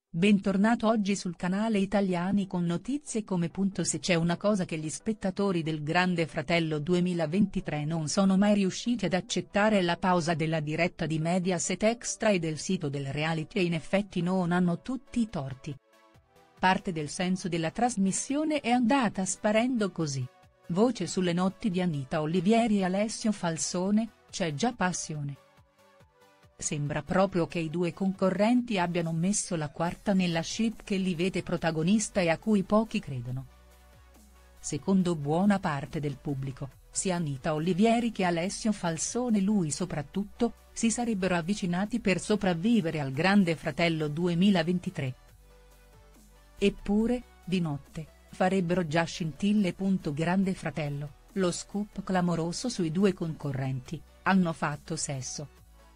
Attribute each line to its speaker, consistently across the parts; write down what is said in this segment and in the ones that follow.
Speaker 1: Bentornato oggi sul canale Italiani con notizie come. Se c'è una cosa che gli spettatori del Grande Fratello 2023 non sono mai riusciti ad accettare è la pausa della diretta di Mediaset Extra e del sito del reality, e in effetti non hanno tutti i torti. Parte del senso della trasmissione è andata sparendo così. Voce sulle notti di Anita Olivieri e Alessio Falsone, c'è già passione. Sembra proprio che i due concorrenti abbiano messo la quarta nella ship che li vede protagonista e a cui pochi credono. Secondo buona parte del pubblico, sia Anita Olivieri che Alessio Falsone, lui soprattutto, si sarebbero avvicinati per sopravvivere al Grande Fratello 2023. Eppure, di notte, farebbero già scintille. Grande Fratello, lo scoop clamoroso sui due concorrenti, hanno fatto sesso.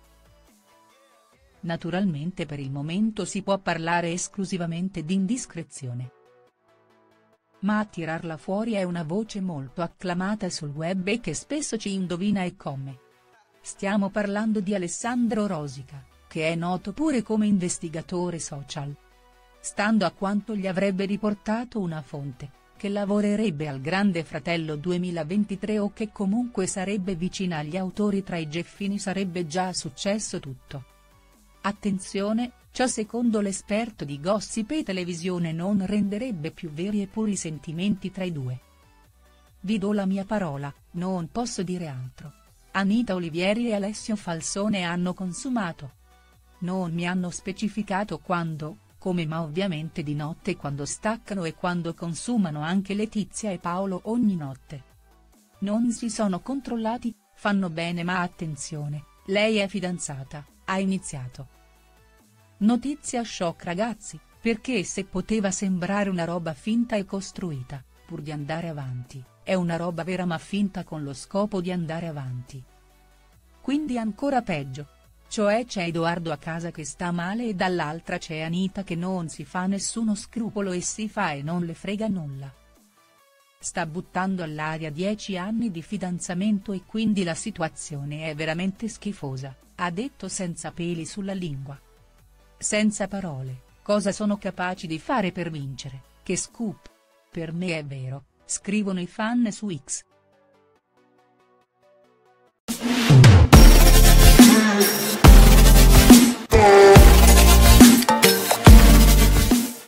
Speaker 1: Naturalmente per il momento si può parlare esclusivamente di indiscrezione. Ma a tirarla fuori è una voce molto acclamata sul web e che spesso ci indovina e come. Stiamo parlando di Alessandro Rosica, che è noto pure come investigatore social. Stando a quanto gli avrebbe riportato una fonte, che lavorerebbe al Grande Fratello 2023 o che comunque sarebbe vicina agli autori, tra i Geffini sarebbe già successo tutto. Attenzione, ciò secondo l'esperto di Gossip e Televisione non renderebbe più veri e puri i sentimenti tra i due. Vi do la mia parola, non posso dire altro. Anita Olivieri e Alessio Falsone hanno consumato. Non mi hanno specificato quando, come, ma ovviamente di notte quando staccano e quando consumano anche Letizia e Paolo ogni notte. Non si sono controllati, fanno bene, ma attenzione, lei è fidanzata, ha iniziato. Notizia shock ragazzi, perché se poteva sembrare una roba finta e costruita, pur di andare avanti, è una roba vera ma finta con lo scopo di andare avanti. Quindi ancora peggio. Cioè c'è Edoardo a casa che sta male e dall'altra c'è Anita che non si fa nessuno scrupolo e si fa e non le frega nulla. Sta buttando all'aria 10 anni di fidanzamento e quindi la situazione è veramente schifosa, ha detto senza peli sulla lingua. Senza parole, cosa sono capaci di fare per vincere, che scoop. Per me è vero, scrivono i fan su X.